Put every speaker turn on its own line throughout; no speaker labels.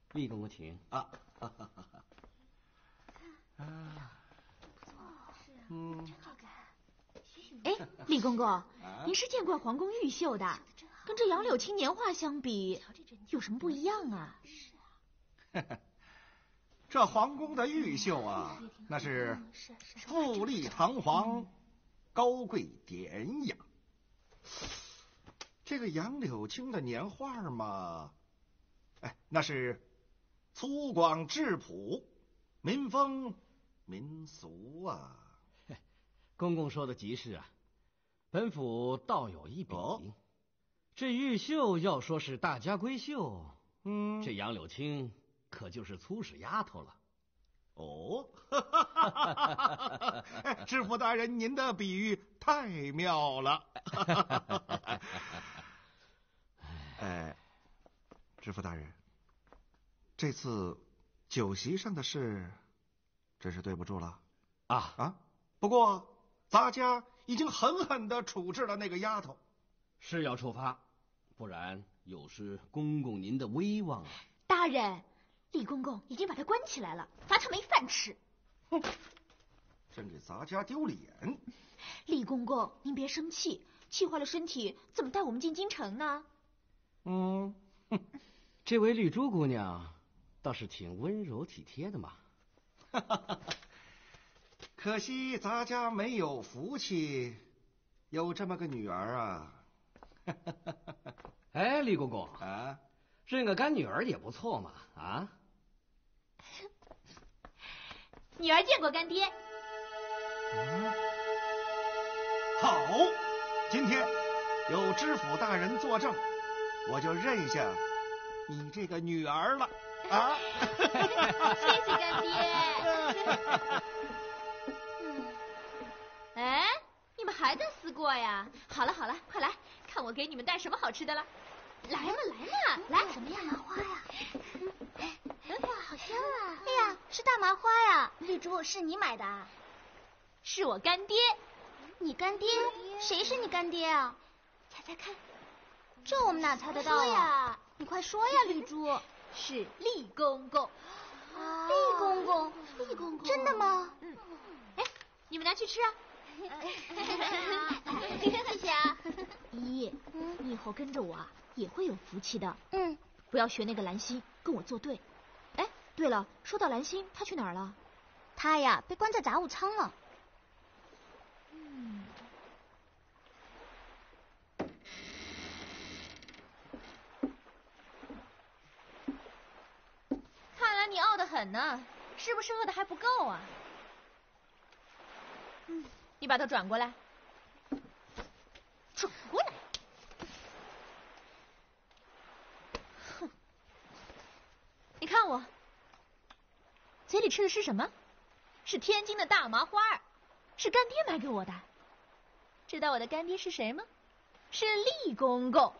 厉公公请
啊。
真好看。哎，厉公公，您是见过皇宫御绣的，跟这杨柳青年画相比，有什么不一样啊？
这皇宫的御绣啊，那是富丽堂皇、高贵典雅。这个杨柳青的年画嘛，那是粗犷质朴、民风民俗啊。
公公说的极是啊，本府倒有一比。这玉绣要说是大家闺秀，这杨柳青可就是粗使丫头了。
知府大人，您的比喻太妙了。知府大人，这次酒席上的事，真是对不住了啊！不过咱家已经狠狠地处置了那个丫头，
是要处罚，不然有失公公您的威望啊！
大人，厉公公已经把他关起来了，罚他没饭吃。
哼，真给咱家丢脸！
厉公公，您别生气，气坏了身体，怎么带我们进京城呢？
这位绿珠姑娘倒是挺温柔体贴的嘛。
可惜咱家没有福气，有这么个女儿啊。
哎，厉公公啊，认个干女儿也不错嘛啊。
女儿见过干爹。
好，今天有知府大人作证，我就认下你这个女儿了啊！
谢谢干爹。哎，你们还在思过呀？好了好了，快来看我给你们带什么好吃的了。来嘛来嘛，来什么呀？麻花呀！哇，好香啊！
哎呀，是大麻花呀！绿珠，是你买的啊？
是我干爹。
你干爹？谁是你干爹啊？
猜猜看。
这我们哪猜得到呀？你快说呀，绿珠。
是厉公公。
厉公公？
厉公公？
真的吗？
哎，你们拿去吃啊。
谢谢啊。
依依，你以后跟着我啊，也会有福气的。不要学那个兰心，跟我作对。哎，对了，说到兰心，她去哪儿了？
她呀，被关在杂物舱了。
看来你饿得很呢，是不是饿得还不够啊？你把头转过来。转过来。哼，你看我嘴里吃的是什么？是天津的大麻花，是干爹买给我的。知道我的干爹是谁吗？是厉公公。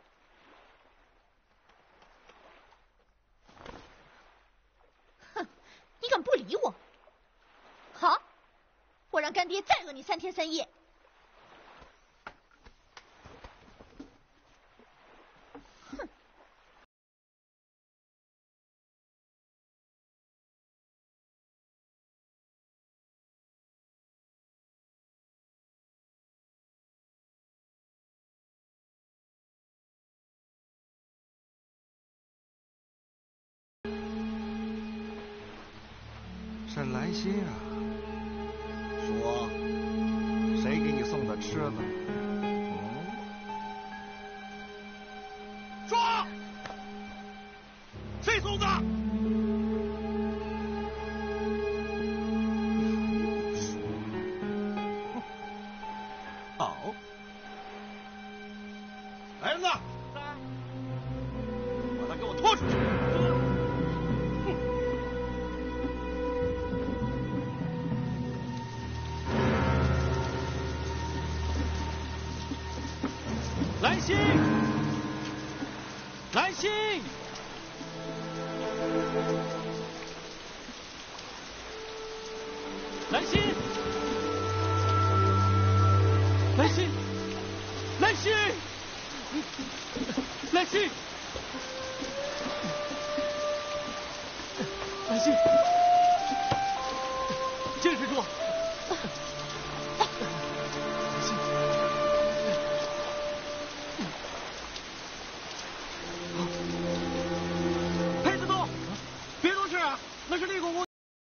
哼，你敢不理我？好，我让干爹再饿你3天3夜。哼！
沈兰心啊，说谁给你送的吃的？说，谁送的？好，来人呐！把他给我拖出去！
兰心，兰心，兰心，兰心，兰心，兰心， 心，坚持住。
裴子东，别多事啊，那是厉公公。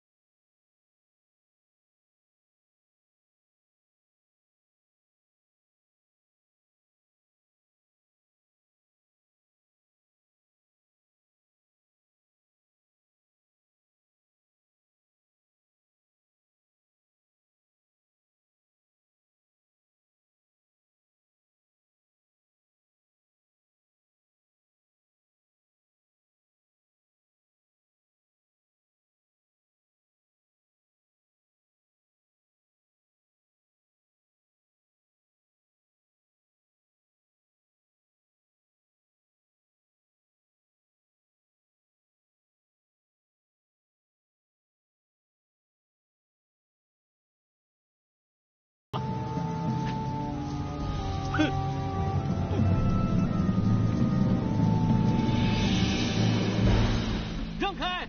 让开！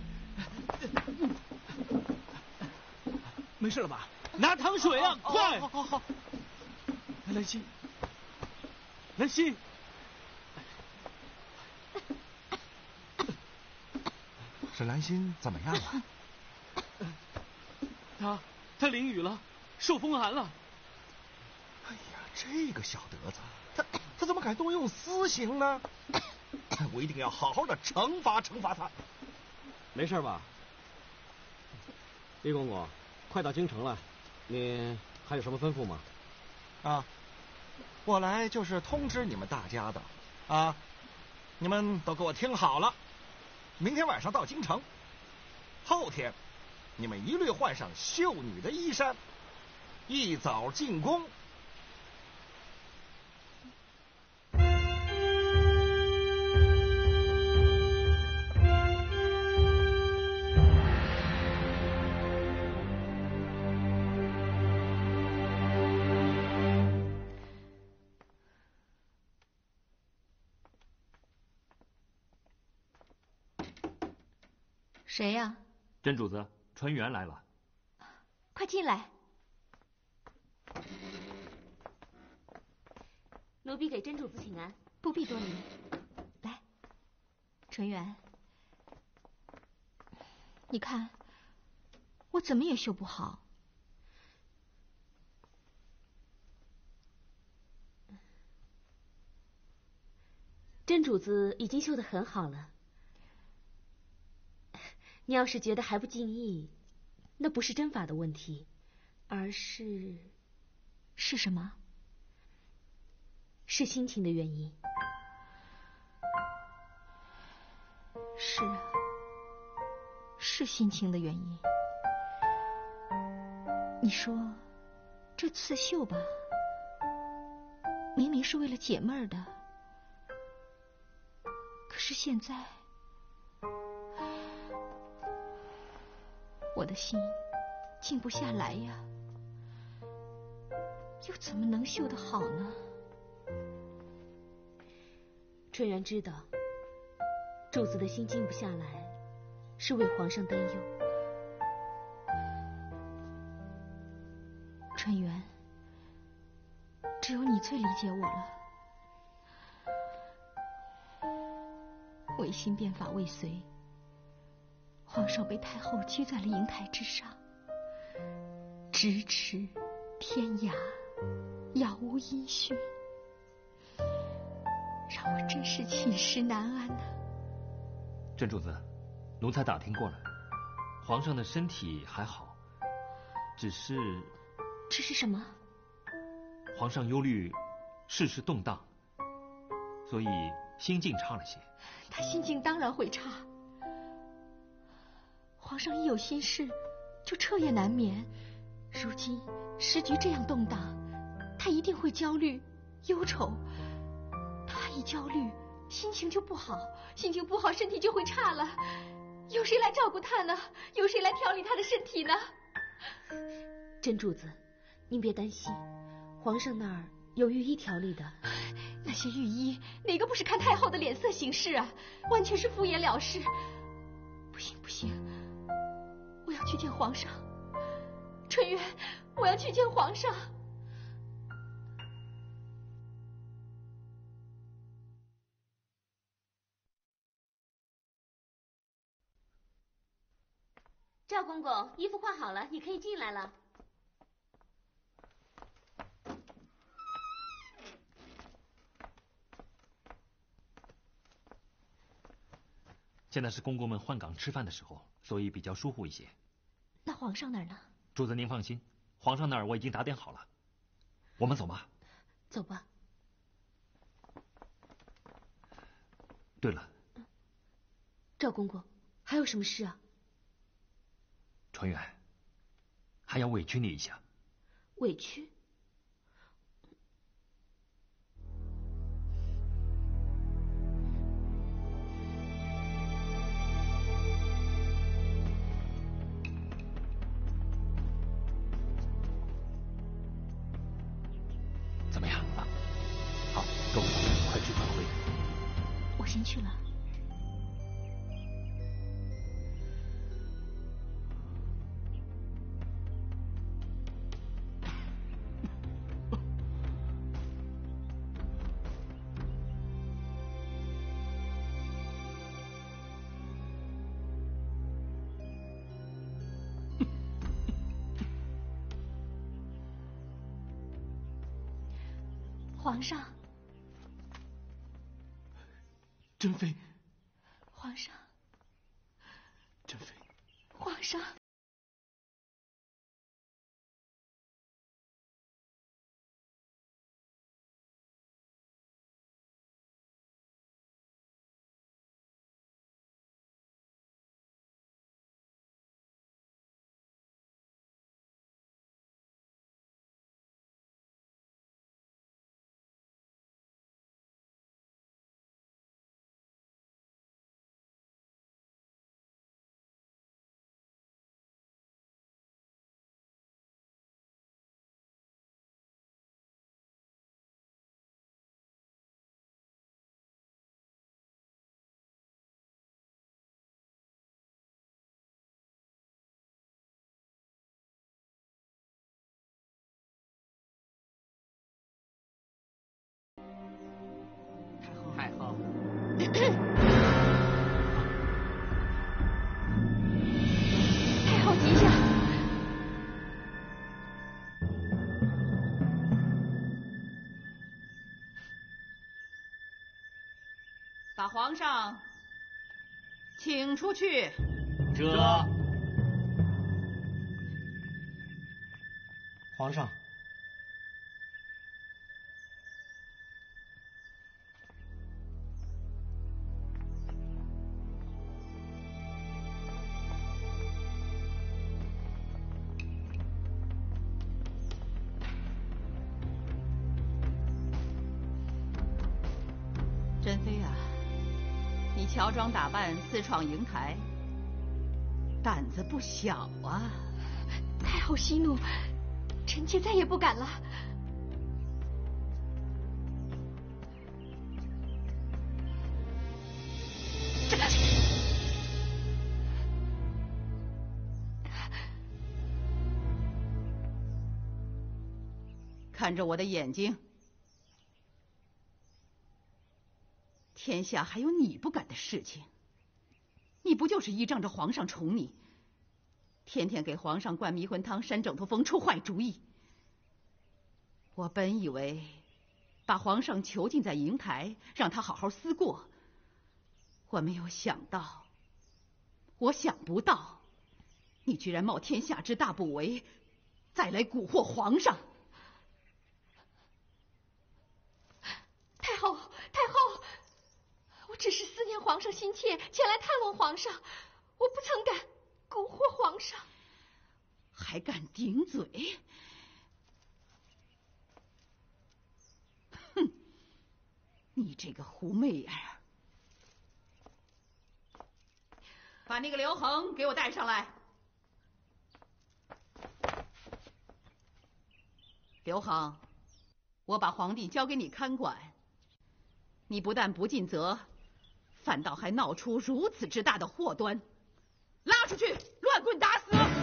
没事了吧？
拿糖水啊，快！
好。
兰心，兰心，
沈兰心怎么样了？
他淋雨了，受风寒了。
哎呀，这个小德子，他怎么敢动用私刑呢？我一定要好好的惩罚他。
没事吧？厉公公，快到京城了，你还有什么吩咐吗？
我来就是通知你们大家的啊，你们都给我听好了，明天晚上到京城，后天你们一律换上绣女的衣衫，一早进宫。
谁呀？
甄主子，纯元来了。
快进来。
奴婢给甄主子请安。
不必多礼。来，纯元，你看我怎么也绣不好。
甄主子已经绣得很好了。你要是觉得还不尽意，那不是针法的问题，而是
什么？
是心情的原因。
是啊，是心情的原因。你说这刺绣吧，明明是为了解闷儿的，可是现在我的心静不下来呀，又怎么能绣得好呢？
纯元知道主子的心静不下来，是为皇上担忧。
纯元，只有你最理解我了。维新变法未遂，皇上被太后拘在了瀛台之上，咫尺天涯，杳无音讯，让我真是寝食难安呐。
甄主子，奴才打听过了，皇上的身体还好，只是
什么？
皇上忧虑世事动荡，所以心境差了些。
他心境当然会差，皇上一有心事就彻夜难眠，如今时局这样动荡，他一定会焦虑忧愁，他一焦虑心情就不好，心情不好身体就会差了，有谁来照顾他呢？有谁来调理他的身体呢？
甄主子，您别担心，皇上那儿有御医调理的。
那些御医哪个不是看太后的脸色行事啊？完全是敷衍了事。不行， 要去见皇上。春月，我要去见皇上。
赵公公，衣服换好了，你可以进来了。
现在是公公们换岗吃饭的时候，所以比较疏忽一些。
那皇上那儿呢？
主子您放心，皇上那儿我已经打点好了。我们走吧。
走吧。
对了，
赵公公，还有什么事啊？
纯元，还要委屈你一下。
委屈？
怎么样啊？好，够了，快去发挥。
我先去了。皇上，
珍妃，
皇上，
珍妃，
皇上。
太后，
太后吉祥。
把皇上请出去。
这
皇上。
珍妃啊，你乔装打扮私闯瀛台，胆子不小啊！
太后息怒，臣妾再也不敢了。
看着我的眼睛。天下还有你不敢的事情？你不就是依仗着皇上宠你，天天给皇上灌迷魂汤、扇枕头风、出坏主意？我本以为把皇上囚禁在瀛台，让他好好思过，我没有想到，我想不到，你居然冒天下之大不韪，再来蛊惑皇上！
太后，太后。我只是思念皇上心切，前来探望皇上，我不曾敢蛊惑皇上。
还敢顶嘴？哼！你这个狐媚儿！把那个刘恒给我带上来。刘恒，我把皇帝交给你看管，你不但不尽责，反倒还闹出如此之大的祸端，拉出去，乱棍打死！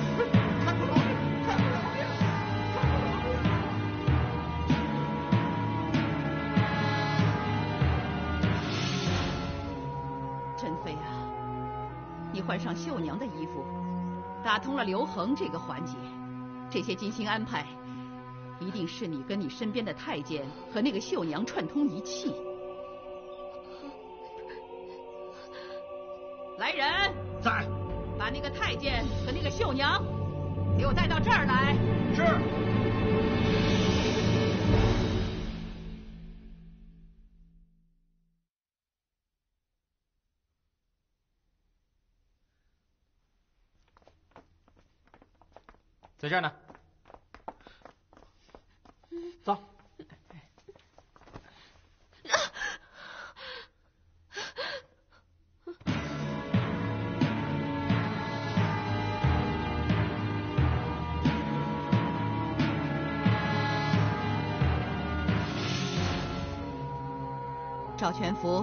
你换上绣娘的衣服，打通了刘恒这个环节，这些精心安排，一定是你跟你身边的太监和那个绣娘串通一气。来人，
在，
把那个太监和那个绣娘给我带到这儿来。
是。
在这儿呢。走。
赵全福，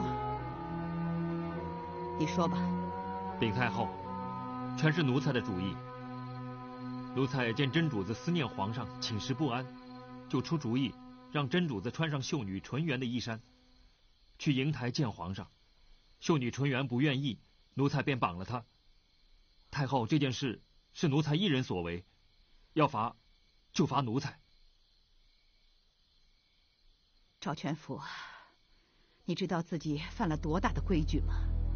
你说吧。
禀太后，全是奴才的主意。奴才见真主子思念皇上，寝食不安，就出主意让真主子穿上秀女纯元的衣衫，去瀛台见皇上。秀女纯元不愿意，奴才便绑了她。太后，这件事是奴才一人所为，要罚就罚奴才。
赵全福，你知道自己犯了多大的规矩吗？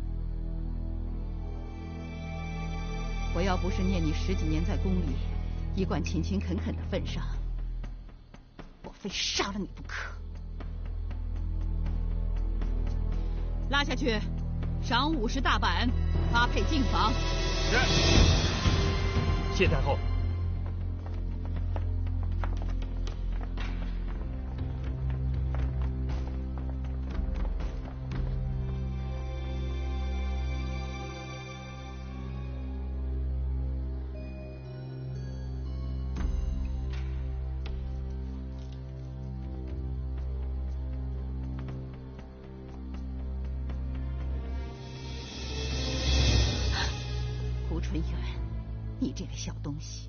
我要不是念你10几年在宫里一贯勤勤恳恳的份上，我非杀了你不可。拉下去，赏50大板，发配禁房。
是。谢太后。
纯元，你这个小东西，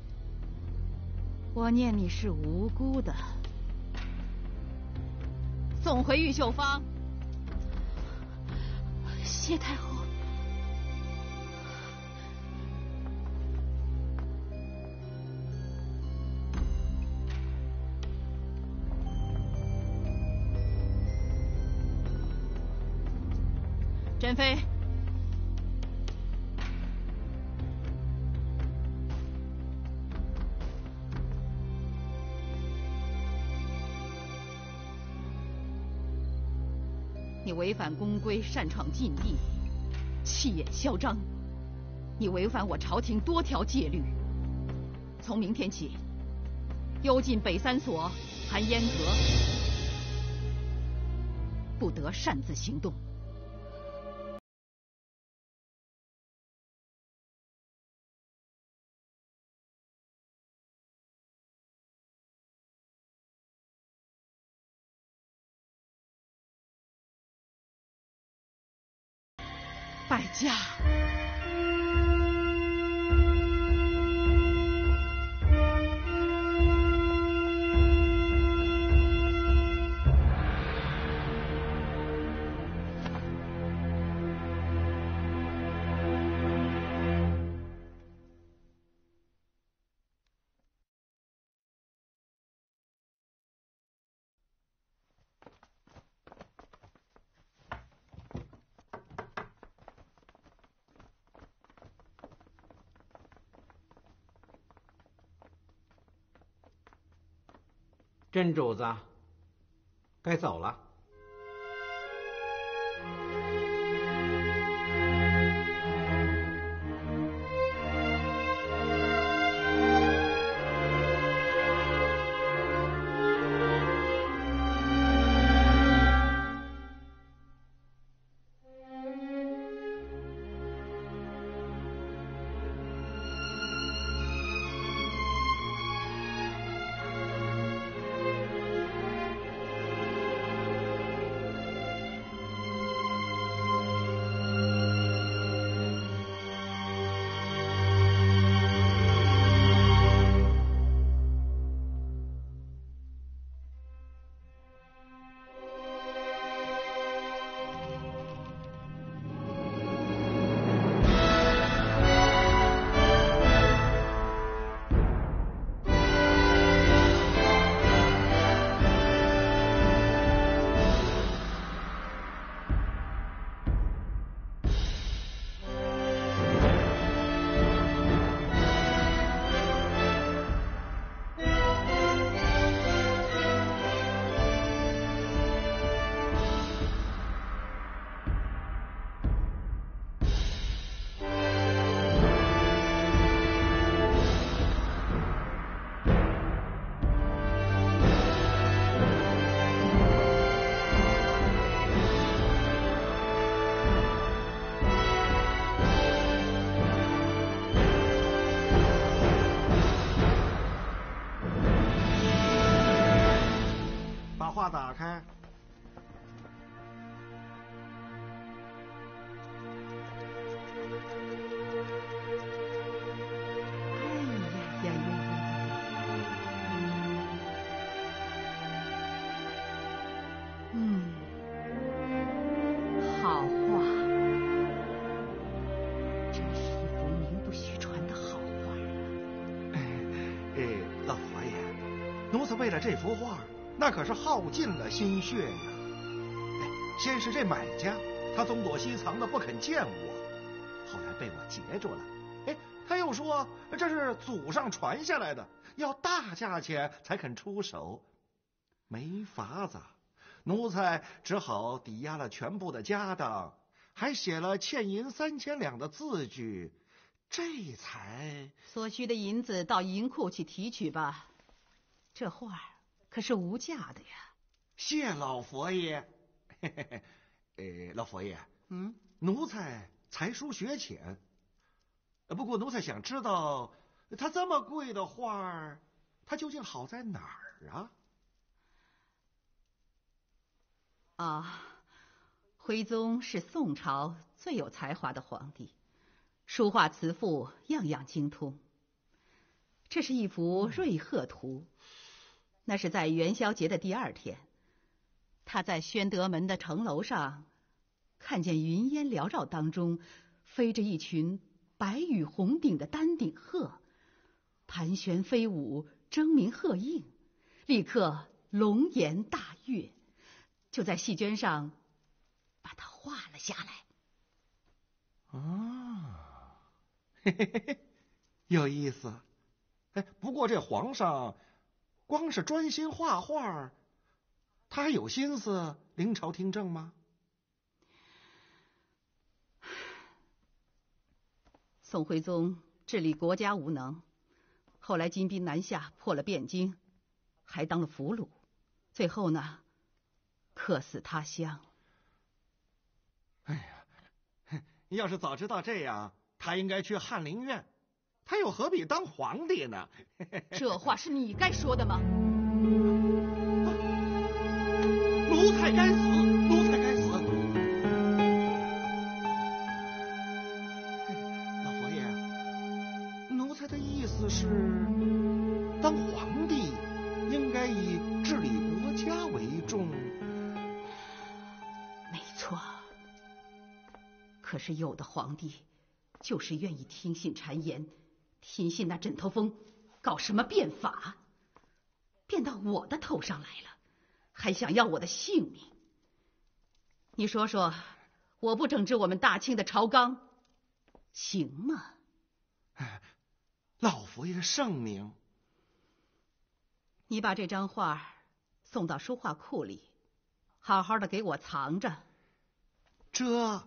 我念你是无辜的，送回玉秀坊。
谢太后。
珍妃。你违反宫规，擅闯禁地，气焰嚣张，你违反我朝廷多条戒律。从明天起，幽禁北3所，含阉阁，不得擅自行动。败家。
真主子，该走了。
画打开。
好画，真是一幅名不虚传的好画啊！
老佛爷，奴才为了这幅画，那可是耗尽了心血呀。先是这买家，他东躲西藏的不肯见我，后来被我截住了。他又说这是祖上传下来的，要大价钱才肯出手。没法子，奴才只好抵押了全部的家当，还写了欠银3000两的字据，这才……
所需的银子到银库去提取吧，这画可是无价的呀。
谢老佛爷。老佛爷，奴才才疏学浅，不过奴才想知道，他这么贵的画，它究竟好在哪儿啊？
徽宗是宋朝最有才华的皇帝，书画词赋样样精通。这是一幅瑞鹤图，那是在元宵节的第2天，他在宣德门的城楼上，看见云烟缭绕当中飞着一群白羽红顶的丹顶鹤，盘旋飞舞，争鸣鹤应，立刻龙颜大悦，就在细绢上把它画了下来。
有意思。不过这皇上光是专心画画，他还有心思临朝听政吗？
宋徽宗治理国家无能，后来金兵南下，破了汴京，还当了俘虏，最后呢，客死他乡。
要是早知道这样，他应该去翰林院，他又何必当皇帝呢？
这话是你该说的吗？
奴才该死，奴才该死！老佛爷，奴才的意思是，当皇帝应该以治理国家为重。
没错，可是有的皇帝就是愿意听信谗言，听信那枕头风，搞什么变法，变到我的头上来了，还想要我的性命。你说说，我不整治我们大清的朝纲，行吗？
老佛爷圣明。
你把这张画送到书画库里，好好的给我藏着。
这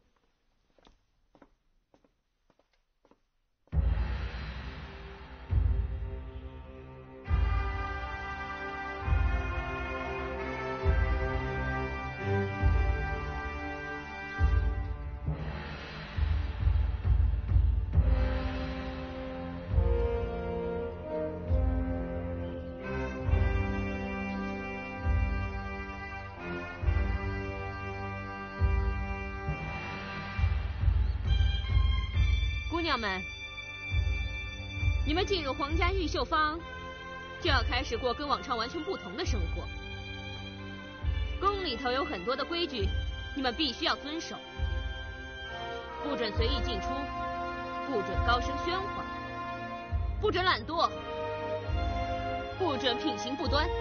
姑娘们，你们进入皇家御绣坊，就要开始过跟往常完全不同的生活。宫里头有很多的规矩，你们必须要遵守。不准随意进出，不准高声喧哗，不准懒惰，不准品行不端。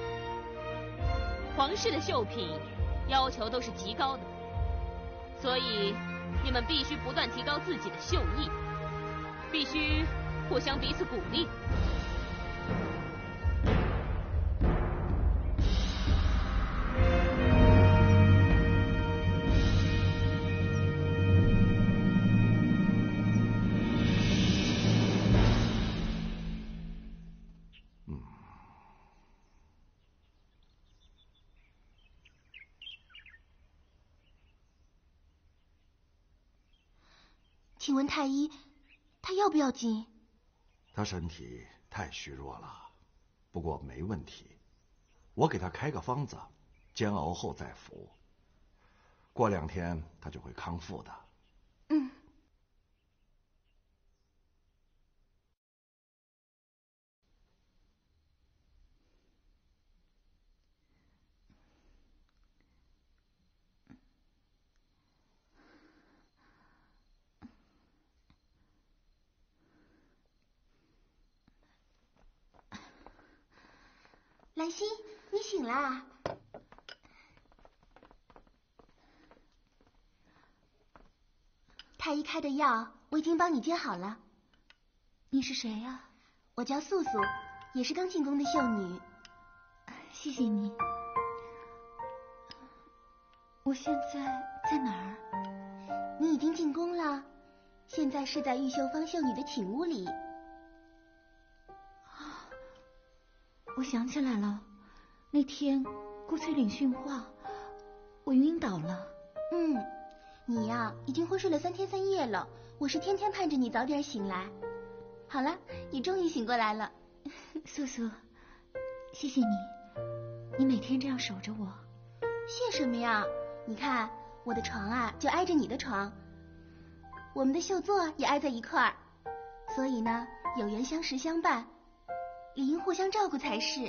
皇室的绣品要求都是极高的，所以你们必须不断提高自己的绣艺，必须互相彼此鼓励。
请问太医，他要不要紧？
他身体太虚弱了，不过没问题。 我给他开个方子，煎熬后再服。过2天他就会康复的。
嗯。兰心，你醒啦？太医开的药我已经帮你煎好了。
你是谁呀？
我叫素素，也是刚进宫的秀女。
谢谢你。我现在在哪儿？
你已经进宫了，现在是在玉秀芳秀女的寝屋里。
我想起来了，那天顾翠岭训话，我晕倒了。
你呀，已经昏睡了3天3夜了，我是天天盼着你早点醒来。好了，你终于醒过来了。
素素，谢谢你，你每天这样守着我。
谢什么呀？你看我的床啊，就挨着你的床，我们的绣座也挨在一块儿，所以呢，有缘相识相伴，理应互相照顾才是。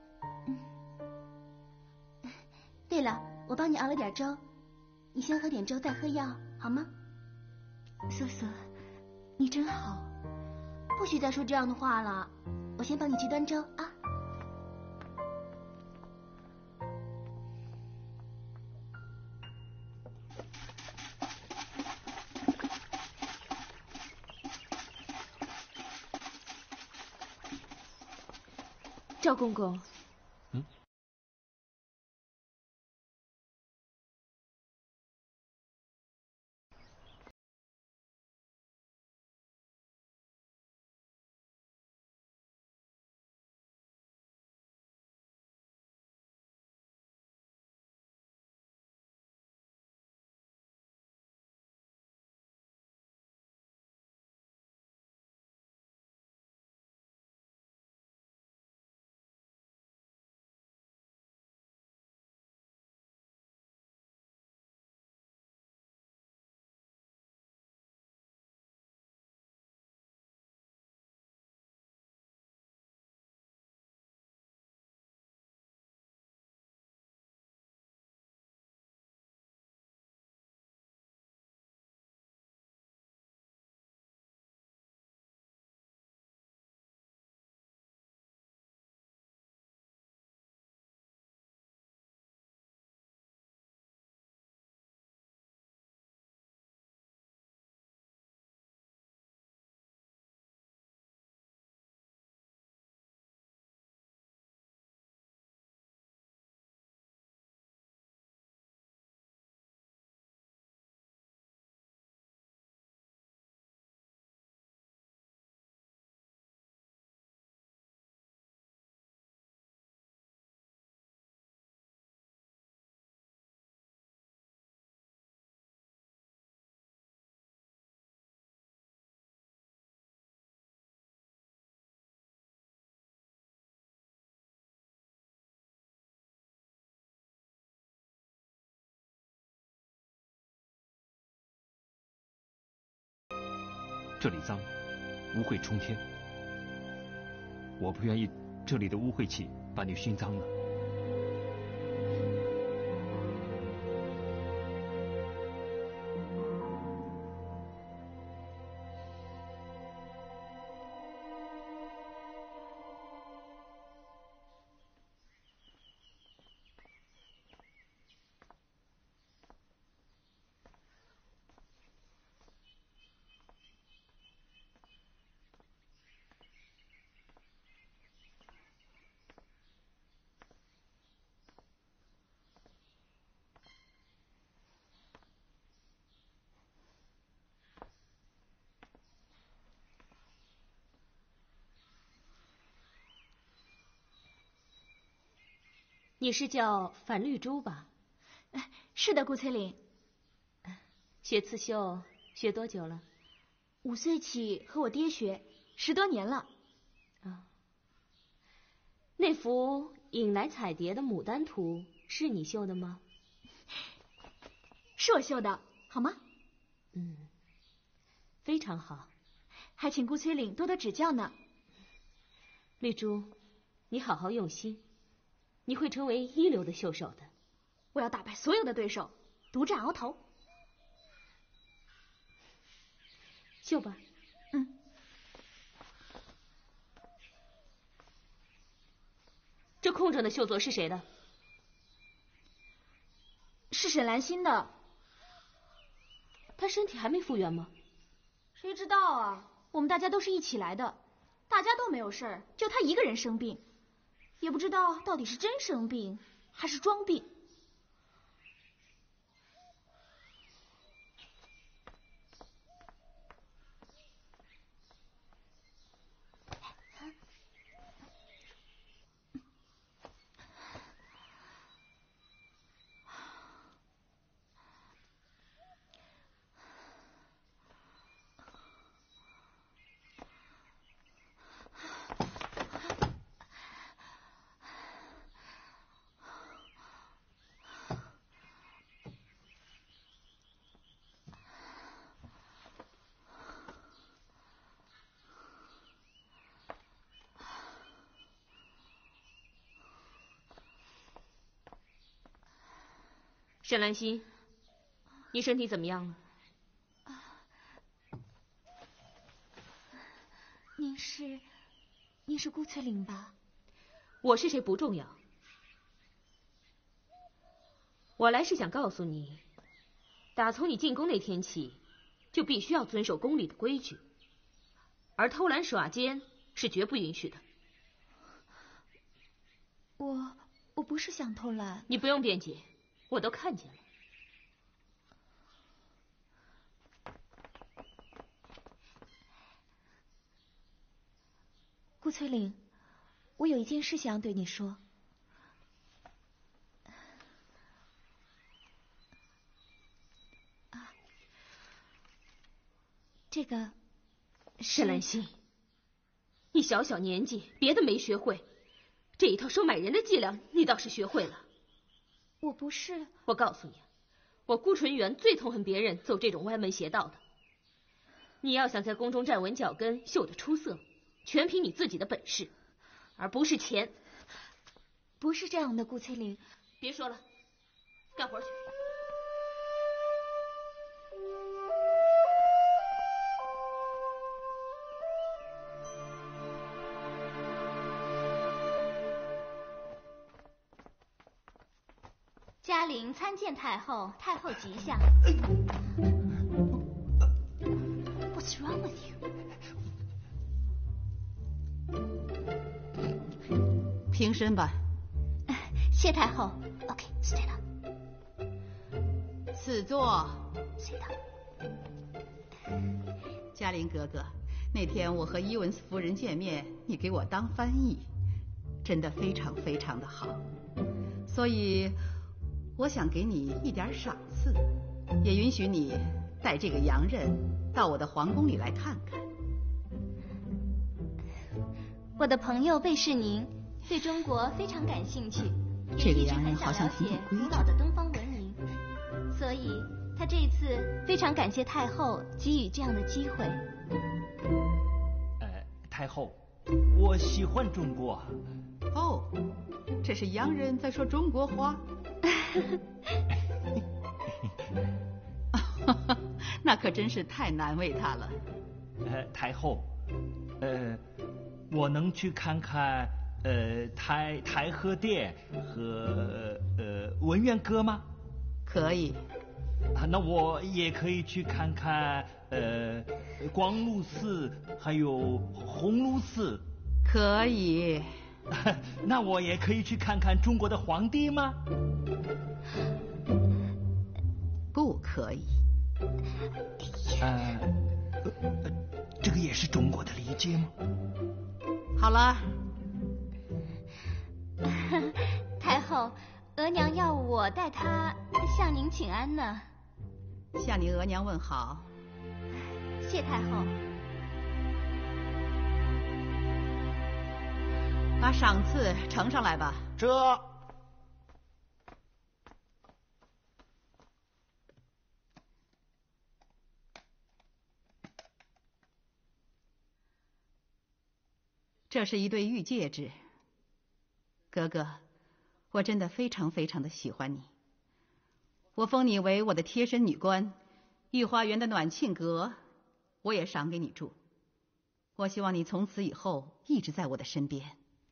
对了，我帮你熬了点粥，你先喝点粥再喝药，好吗？
素素，你真好。
不许再说这样的话了，我先帮你去端粥啊。
赵公公。
这里脏，污秽冲天，我不愿意这里的污秽气把你熏脏了。
你是叫樊绿珠吧？
是的，顾翠岭。
学刺绣学多久了
？5岁起和我爹学，10多年了。
那幅引来彩蝶的牡丹图是你绣的吗？
是我绣的，好吗？
非常好，
还请顾崔岭多多指教呢。
绿珠，你好好用心，你会成为一流的绣手的。
我要打败所有的对手，独占鳌头。
绣吧。这空着的绣作是谁的？
是沈兰心的。
她身体还没复原吗？
谁知道啊，我们大家都是一起来的，大家都没有事儿，就她一个人生病，也不知道到底是真生病还是装病。
沈兰心，你身体怎么样了？
您是顾翠玲吧？
我是谁不重要，我来是想告诉你，打从你进宫那天起，就必须要遵守宫里的规矩，而偷懒耍奸是绝不允许的。
我不是想偷懒。
你不用辩解，我都看见了。
顾翠玲，我有一件事想对你说。这个，
沈兰心，你小小年纪，别的没学会，这一套收买人的伎俩，你倒是学会了。
我不是。
我告诉你，我顾纯元最痛恨别人走这种歪门邪道的。你要想在宫中站稳脚跟，绣得出色，全凭你自己的本事，而不是钱。
不是这样的，顾翠玲。
别说了，干活去。
嘉陵参见太后，太后吉祥。What's wrong with you？
平身吧。
谢太后。OK， sit down。
赐座。
sit down。
嘉陵格格，那天我和伊文斯夫人见面，你给我当翻译，真的非常非常的好，所以我想给你一点赏赐，也允许你带这个洋人到我的皇宫里来看看。
我的朋友贝世宁对中国非常感兴趣，
这个
也一直很想了解古老的东方文明，所以他这一次非常感谢太后给予这样的机会。
太后，我喜欢中国。
哦，这是洋人在说中国话。那可真是太难为他了。
太后，我能去看看太和殿和文渊阁吗？
可以。
那我也可以去看看光禄寺还有鸿胪寺。
可以。
那我也可以去看看中国的皇帝吗？
不可以。
这个也是中国的礼节吗？
好了。
太后，额娘要我代她向您请安呢。
向你额娘问好。
谢太后。
把赏赐呈上来吧。
这。
这是一对玉戒指，哥哥，我真的非常非常的喜欢你。我封你为我的贴身女官，御花园的暖庆阁，我也赏给你住。我希望你从此以后一直在我的身边。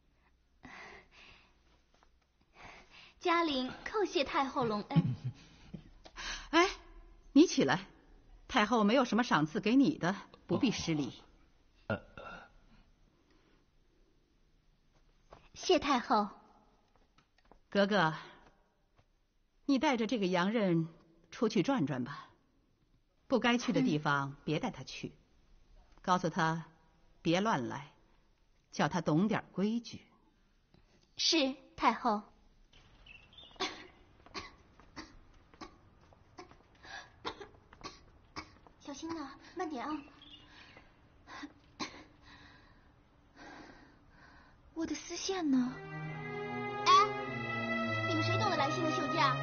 嘉玲叩谢太后隆恩。
哎，你起来，太后没有什么赏赐给你的，不必失礼。
谢太后。
格格，你带着这个洋人出去转转吧，不该去的地方别带他去，告诉他别乱来，叫他懂点规矩。
是太后。小心呐，慢点啊。我的丝线呢？哎，你们谁动了兰心的袖架？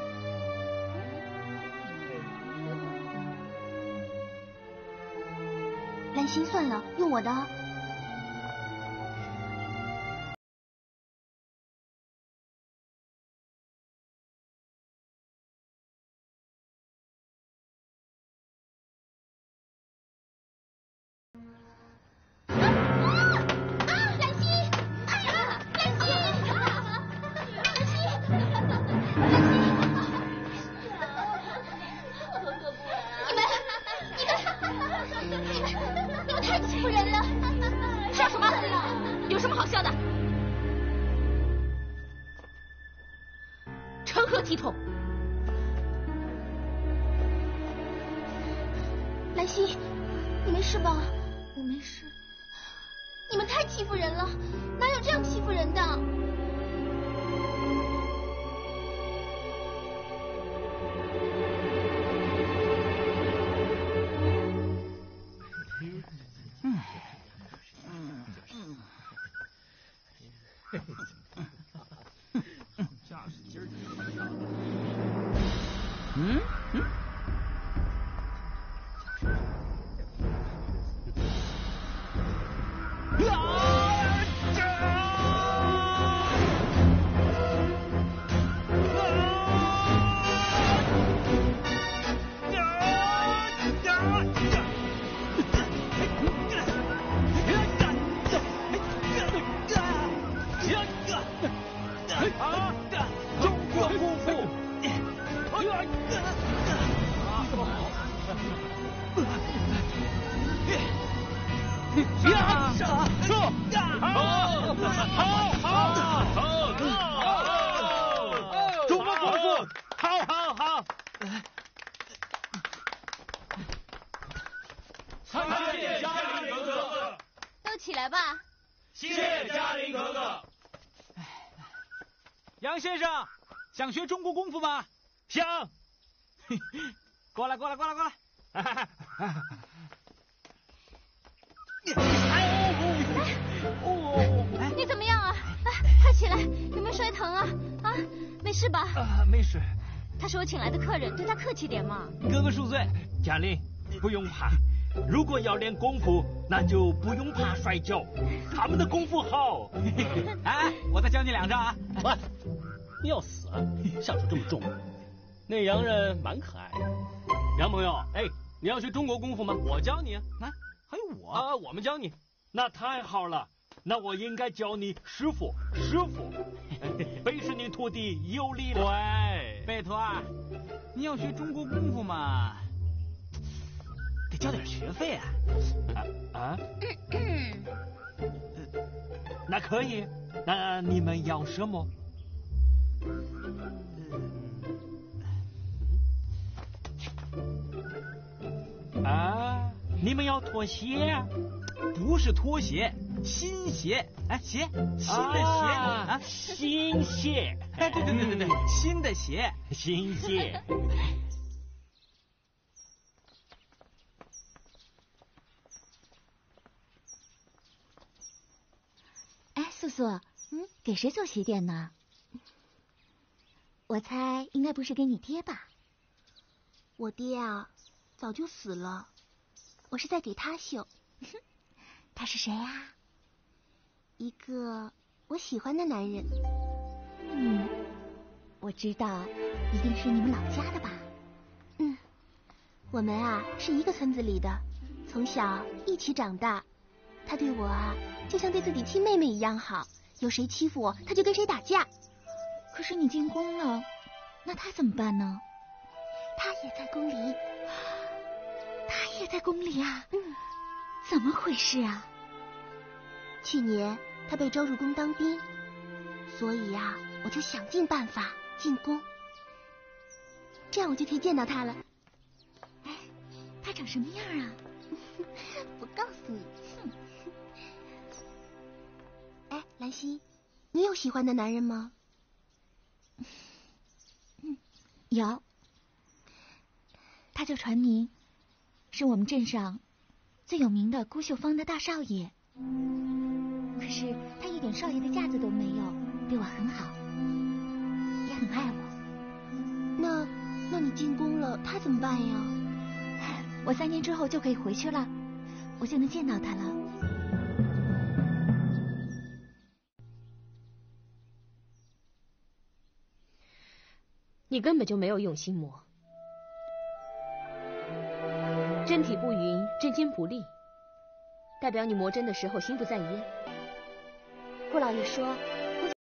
兰心，算了，用我的。兰心，你没事吧？我没事。你们太欺负人了，哪有这样欺负人的？起来吧！
谢嘉玲格格。
杨先生，想学中国功夫吗？
想。
过来，过来，过来，过来！
你怎么样啊？快起来！有没有摔疼啊？啊，没事吧？
没事。
他是我请来的客人，对他客气点嘛。
哥哥恕罪。
嘉玲，不用怕。如果要练功夫，那就不用怕摔跤，他们的功夫好。
哎，我再教你两招啊！
喂，你要死啊？下手这么重？那洋人蛮可爱的。杨朋友，哎，你要学中国功夫吗？我教你啊！
还有我啊，
我们教你。
那太好了，那我应该叫你师傅，师傅。背是你徒弟有礼了。
喂，贝托啊，你要学中国功夫嘛？得交点学费啊！
那可以，那你们要什么？你们要脱鞋？
不是拖鞋，新鞋。哎，鞋，新的鞋啊，
新鞋。
对，新的鞋，
新鞋。
素素，给谁做喜点呢？我猜应该不是给你爹吧？我爹啊，早就死了，我是在给他绣。他是谁啊？一个我喜欢的男人。我知道，一定是你们老家的吧？我们啊是一个村子里的，从小一起长大。他对我啊，就像对自己亲妹妹一样好，有谁欺负我，他就跟谁打架。可是你进宫了，那他怎么办呢？他也在宫里。他也在宫里啊？怎么回事啊？去年他被招入宫当兵，所以啊，我就想尽办法进宫，这样我就可以见到他了。哎，他长什么样啊？不告诉你。哎，兰溪，你有喜欢的男人吗？有，他叫传宁，是我们镇上最有名的孤秀坊的大少爷。可是他一点少爷的架子都没有，对我很好，也很爱我。那你进宫了，他怎么办呀？我3年之后就可以回去了，我就能见到他了。
你根本就没有用心磨，针体不匀，针尖不利，代表你磨针的时候心不在焉。
顾老爷说